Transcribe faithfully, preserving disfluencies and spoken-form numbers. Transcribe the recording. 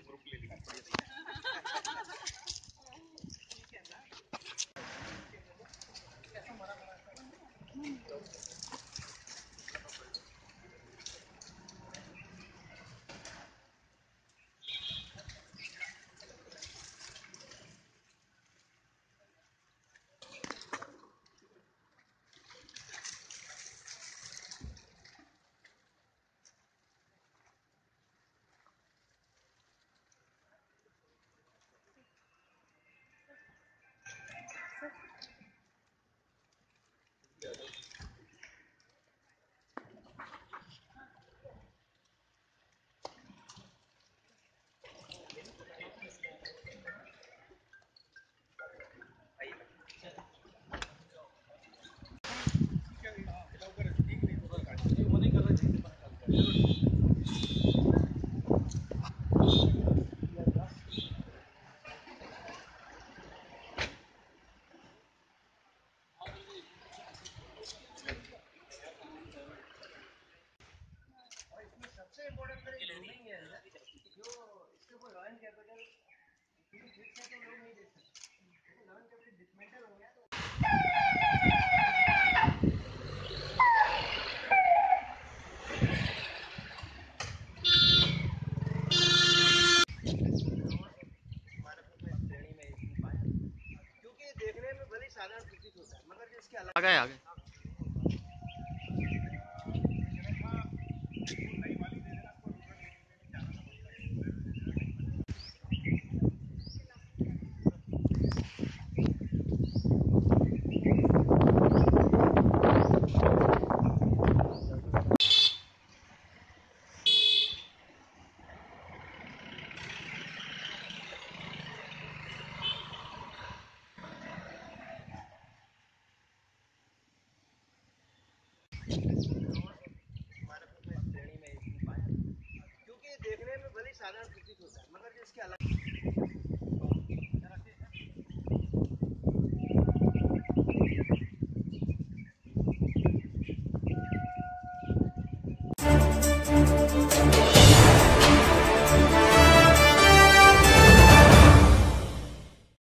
Group ले लीजिए। सबसे इम्पोर्टेंट तो ग्रूमिंग है ना, जो इसके ऊपर लॉ एंड कैपिटल फिट है तो लोग नहीं देख सकते। लॉ एंड कैपिटल डिसमेंटल हो गया तो श्रेणी में इसमें पाया, क्योंकि देखने में भले साधारण प्रतीत होता है मगर इसके अलग आगे आगे श्रेणी में इसमें पाया, क्योंकि देखने में भले साधारण प्रतीत होता है मगर इसके अलग